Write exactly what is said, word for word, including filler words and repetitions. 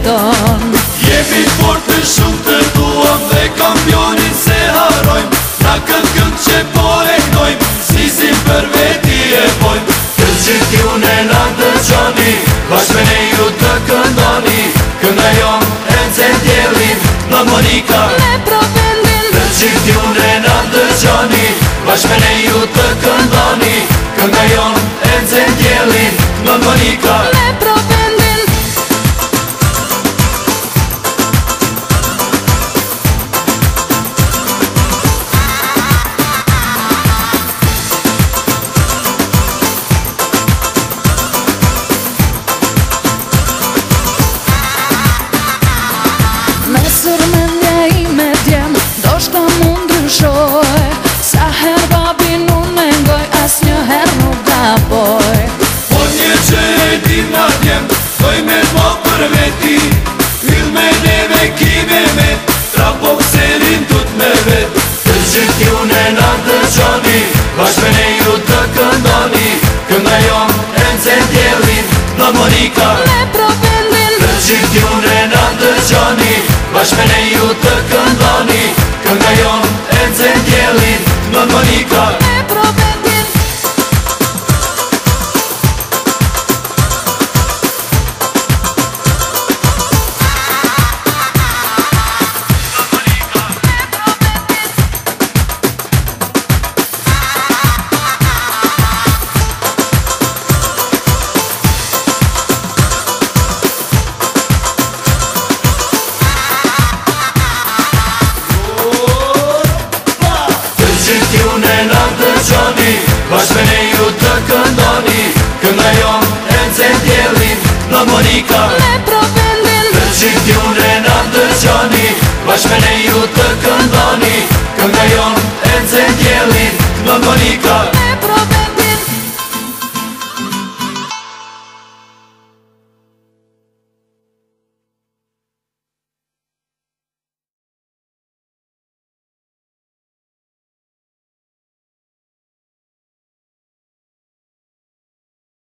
ton. Jemi fort të shumë të duam dhe kampionin se harojmë. Na këtë kënd që po e knojmë, snisim për veti e bojmë. Të gjithë ju në na dëgjoni, bashkë me ne ju të këndoni. Kënga jon e nxen djelin, në Monika Me Provendin. Të gjithë ju në na dëgjoni, bashkë me ne ju të këndoni. Kënga jon e nxen djelin, në Monika Me Provendin. Nesër me nje i me djem, do shta mu ndryshoj. Sa her babin unë e ngoj, as një her nuk gaboj. Po një që e dim na djem, doj me t'ma për veti. Hyll me neve kime me, tra bokserin tut me vet. Të gjithë ju në na dëgjoni, bashkë me ne ju të këndoni. Kënga jon e nxen djelin, në Monika Me Provendin. Të gjithë ju në na dëgjoni, bashkë me ne ju të këndoni. Kënga jon e nxen djelin, në Monika Me Provendin. Bashkë me ne ju të këndoni. Kënga jon e nxen djelin, në Monika Me Provendin. Të gjithë ju në na dëgjoni, bashkë me ne ju të këndoni. Kënga jon e nxen djelin, në Monika Me Provendin.